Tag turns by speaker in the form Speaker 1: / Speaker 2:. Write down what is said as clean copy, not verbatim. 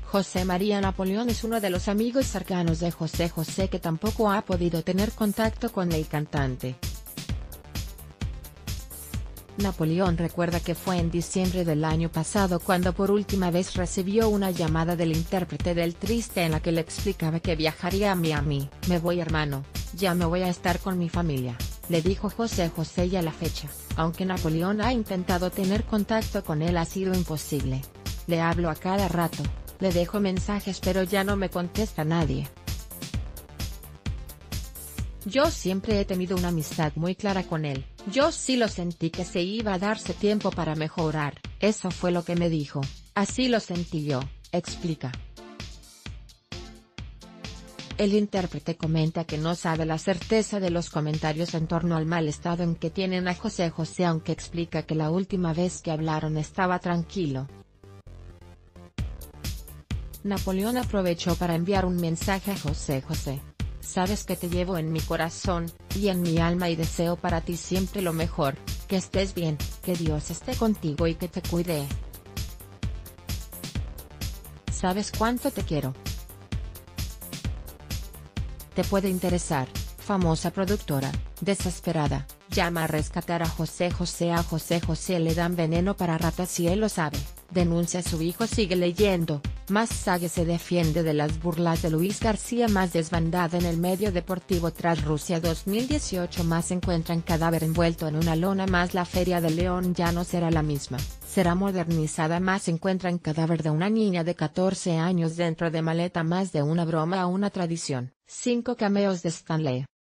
Speaker 1: José María Napoleón es uno de los amigos cercanos de José José que tampoco ha podido tener contacto con el cantante. Napoleón recuerda que fue en diciembre del año pasado cuando por última vez recibió una llamada del intérprete del Triste en la que le explicaba que viajaría a Miami. "Me voy hermano, ya me voy a estar con mi familia", le dijo José José, y a la fecha, aunque Napoleón ha intentado tener contacto con él ha sido imposible. "Le hablo a cada rato, le dejo mensajes pero ya no me contesta nadie. Yo siempre he tenido una amistad muy clara con él, yo sí lo sentí que se iba a darse tiempo para mejorar, eso fue lo que me dijo, así lo sentí yo", explica. El intérprete comenta que no sabe la certeza de los comentarios en torno al mal estado en que tienen a José José, aunque explica que la última vez que hablaron estaba tranquilo. Napoleón aprovechó para enviar un mensaje a José José. "Sabes que te llevo en mi corazón, y en mi alma y deseo para ti siempre lo mejor, que estés bien, que Dios esté contigo y que te cuide. Sabes cuánto te quiero. Te puede interesar", famosa productora, desesperada, llama a rescatar a José José. A José José le dan veneno para ratas y él lo sabe, denuncia a su hijo. Sigue leyendo. Más Sage se defiende de las burlas de Luis García. Más desbandada en el medio deportivo tras Rusia 2018. Más encuentran cadáver envuelto en una lona. Más la Feria de León ya no será la misma, será modernizada. Más encuentran cadáver de una niña de 14 años dentro de maleta. Más de una broma a una tradición. 5 cameos de Stanley.